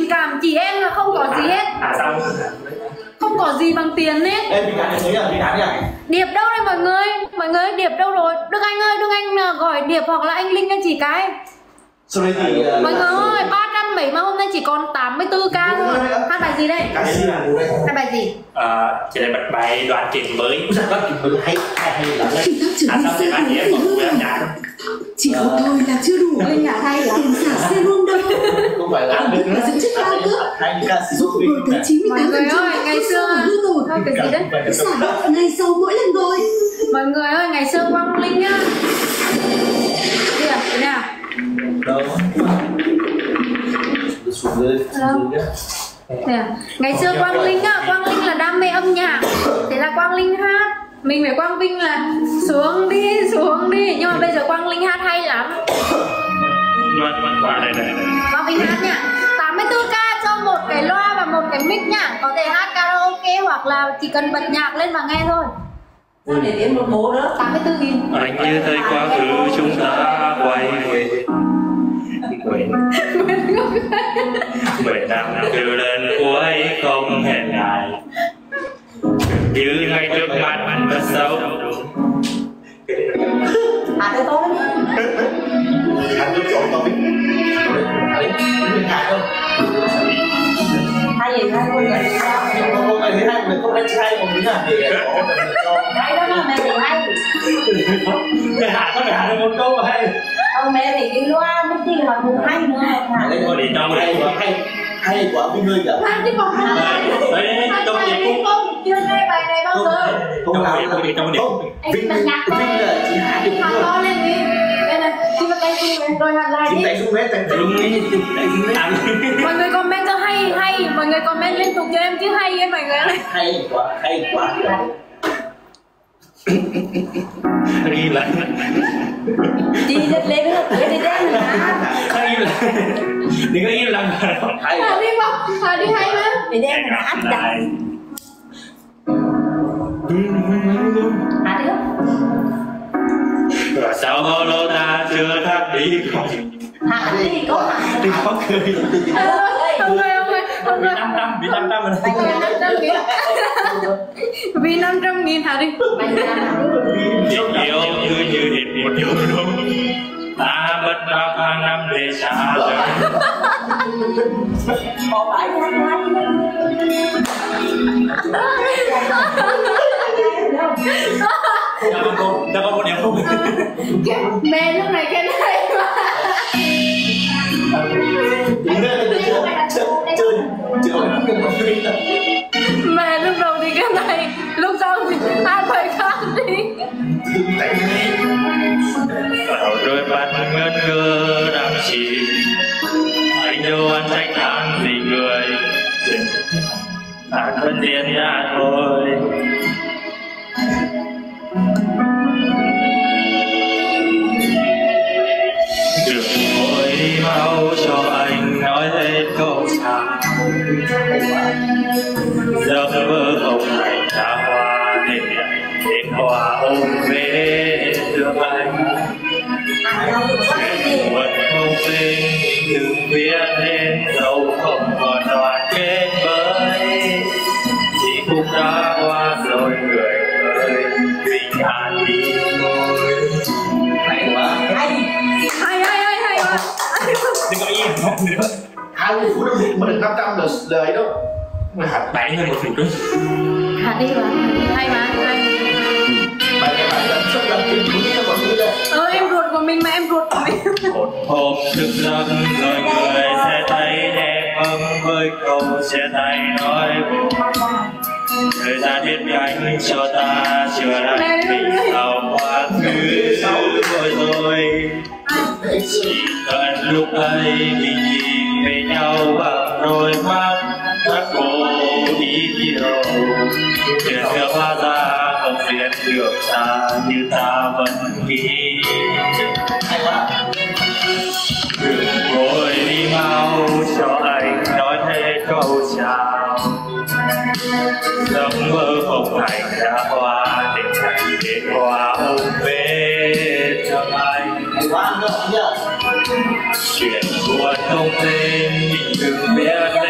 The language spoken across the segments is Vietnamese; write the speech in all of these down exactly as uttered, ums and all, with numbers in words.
tình cảm chị em là không có gì hết. Không có gì bằng tiền hết. Em bị cản thấy là bị cản nhỉ? Điệp đâu đây mọi người? Mọi người Điệp đâu rồi? Đức Anh ơi, Đức Anh gọi Điệp hoặc là anh Linh anh chị cái. Sau đây thì mọi người ơi, ba trăm mấy mà hôm nay chỉ còn tám mươi tư ca thôi. Hát bài gì đây? Hát bài gì? À, chị đây bật bài Đoạn Kiếm Mới. Đoạn Kiếm Mới hay hay hay lắm đấy. À sao thì bạn em còn vui em nhạc. Chỉ có thôi là chưa đủ. Ôi nhà hay lắm. Tiền xả serum đâu. Không phải là Được là dưỡng chất cao cấp. Giúp vừa tới chín mươi tám phần trăm. Mọi người ơi, ngày xưa thôi cái gì đấy? Xả ngày sau mỗi lần gọi. Mọi người ơi, ngày xưa Quang Linh nhá. Kìa, thế nào? đâu xuống dưới xuống dưới nhá. Ngày xưa Quang Linh á, Quang Linh là đam mê âm nhạc. Thế là Quang Linh hát, mình phải Quang Vinh là xuống đi, xuống đi. Nhưng mà bây giờ Quang Linh hát hay lắm. Qua đây đây. Quang Vinh hát nha, tám mươi tư ca cho một cái loa và một cái mic nha. Có thể hát karaoke hoặc là chỉ cần bật nhạc lên mà nghe thôi. Sao để tiền một bộ đó? tám mươi tư nghìn. Anh như thấy quá khứ chúng ta quay về. Nguyện Nguyện năm từ lần cuối không hẹn ngày. Như ngay trước mặt thật sâu. À cái tôi ăn nước trộn tôi đấy hạt không hay gì hay luôn rồi sao không không thấy hay mình không đánh sai một tí nào để có hay đó mà mẹ thì hay cái hạt có hạt một câu mà hay. ông mẹ thì cái loa mới chi là cũng hay nữa hả Đấy thôi để trong hay quá hay hay quá Vinh ơi kìa Hát chứ còn hát đấy đấy trong bài điệp không chưa nghe bài này bao giờ. không làm trong điệp trong điệp Vinh Vinh là chỉ hát được Hát to lên đi. Đây này, chị bắt tay xuống rồi hát lại chính đi. tay xuống đấy tay xuống đấy tay xuống đấy Mọi người comment cho hay hay, mọi người comment liên tục cho em chứ hay ấy mọi người ơi. hay quá hay quá ghi lại chị giật lên nữa để đi đen hả im lặng đừng có im lặng hay Hà đi không? Hà đi hay lắm. để đen là hát chặt hả đi và sao bao lâu ta chưa thắt đi còn hả đi có đừng có cười Không ơi, không ơi, không bị ơi. năm trăm bị năm trăm rồi năm trăm nghìn. Vì năm trăm nghìn Hà đi. tình yêu như như hết một điều đúng ta mất bao tháng năm để xa rời bỏ bãi hát hát Dạ con cô, dạ con cô đẹp không? Mẹ lúc này cái này mà. chơi chơi Mẹ lúc đầu thì cái này, lúc sau thì hát bài khác đi. Ở đôi mắt ngân ngơ đạm chỉ anh đâu ăn trách than vì người bản thân tiền ra thôi. Đừng vội đi mau cho anh nói hết câu chào. Giấc mơ không thành xa hoa nên đến hoa ôm về thương anh. Buồn không quên đừng biết đến dẫu không còn đoàn kết với chỉ cũng đã qua rồi người ơi bình an đi thôi. hay quá hay Hay hay hay hay quá. Đừng có yên không nữa. hai mươi phút mà được năm trăm là lời đó mà hạt Bảy hơn một phút nữa. Hà đi mà, hay mà, hay. bài này bài là sắp làm chuyện của nhau mọi người đây Ờ em ruột của mình mà em ruột của mình. Một hôm thức giấc rồi người sẽ tay đẹp ấm với câu sẽ tay nói buồn. Thời gian biết gánh cho ta chưa lại vì sao quá khứ rồi rồi. Chỉ cần lúc ấy mình nhìn về nhau bằng đôi mắt đã cố ý nhiều. Chuyện xưa hóa ra không biết được ta như ta vẫn nghĩ. hay quá Đừng vội đi mau cho anh nói thế câu chào. Giấc mơ không thành đã qua để thành đến hoa ôm về cho anh. hay quá nữa nhá Chuyện buồn không tên mình đừng biết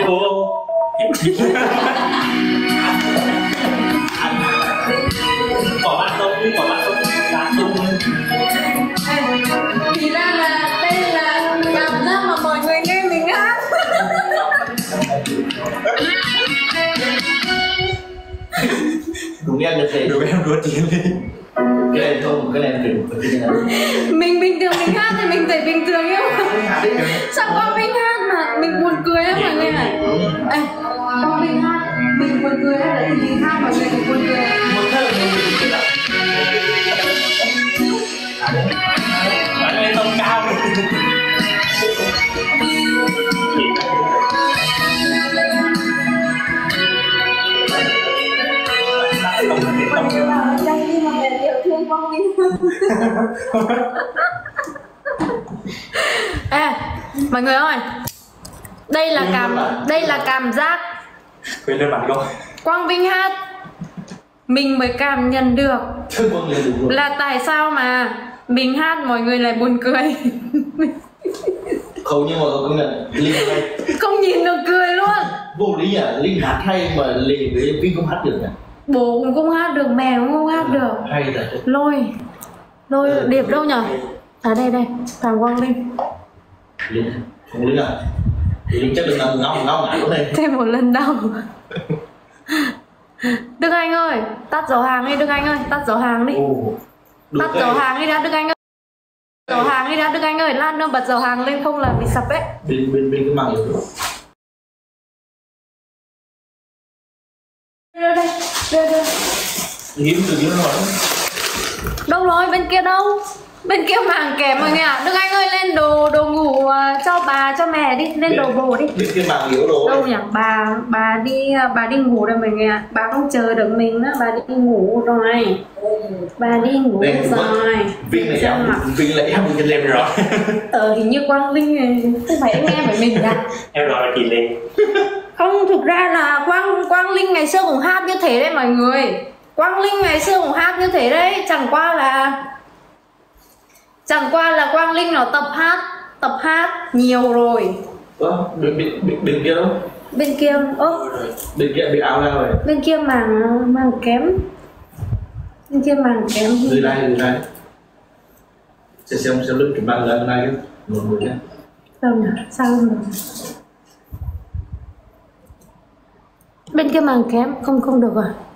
cô bỏ bạn không đi bỏ bạn không bạn không thì ra là đây là cảm giác mà mọi người nghe mình hát. Đúng em được thế. được em đua tiền đi Cái này không, cái này đừng cái này. Mình bình thường mình hát thì mình thấy bình thường nhưng mà sao Quang Vinh hát mà mình buồn cười lắm mọi người này. Ê, Quang Vinh hát mình buồn cười hay là thì mình hát mọi người cũng buồn cười. Một thơ mình biết là bạn lên tông cao đi Mọi người bảo là Trang đi mà mẹ yêu thương Quang Vinh. Ê, mọi người ơi, đây là cảm đây là cảm giác quên lên bạn coi Quang Vinh hát mình mới cảm nhận được thơ con người đúng rồi. là tại sao mà mình hát mọi người lại buồn cười. Không, nhưng mà công nhận Linh hay, Không nhìn được cười luôn. vô lý à, Linh hát hay mà Linh với Vinh không hát được à? Bố cũng không hát được, mẹ cũng không hát được. Hay thật. Lôi Lôi Điệp đâu nhở? À đây đây, Phạm Quang Linh. Linh không Linh à? Linh chắc đừng nằm ngóng ngóng ngại lúc này. Thêm một lần đau. Đức Anh ơi, tắt giỏ hàng đi Đức Anh ơi, tắt giỏ hàng đi. Ồ, Tắt giỏ hàng đi đã Đức Anh ơi. Giỏ hàng đi đã Đức Anh ơi, Lan đâu bật giỏ hàng lên không là bị sập ấy. bên bên bên cái màng rồi. Đưa đây, đưa đưa. Hiếm từ hiếm rồi. Đâu rồi, bên kia đâu? Bên kia màng kém mọi người ạ. Đức Anh ơi lên đồ đồ ngủ à, cho bà cho mẹ đi, lên đồ bồ đi. Bên cái màng yếu đồ. Đâu nhỉ? Bà bà đi bà đi ngủ rồi mọi người ạ. Bà không chờ được mình nữa, bà đi ngủ rồi. Bà đi ngủ Đây, rồi. Vinh này em, Vinh lại em cái lên rồi. Ờ hình như Quang Vinh này, không phải anh em phải mình à? em nói là kỳ lên Không, thực ra là Quang Quang Linh ngày xưa cũng hát như thế đấy mọi người. Quang Linh ngày xưa cũng hát như thế đấy, chẳng qua là chẳng qua là Quang Linh nó tập hát tập hát nhiều rồi. Ơ, bên bên bên bên kia đâu? Bên kia ơ Bên kia bị áo ra rồi. bên kia màng màng kém, bên kia màng kém. Dưới đây, dưới đây. Sẽ xem xem lúc chúng ta lần này một một nhé. Sao nhỉ? Sao không được? Bên kia màng kém không không được à?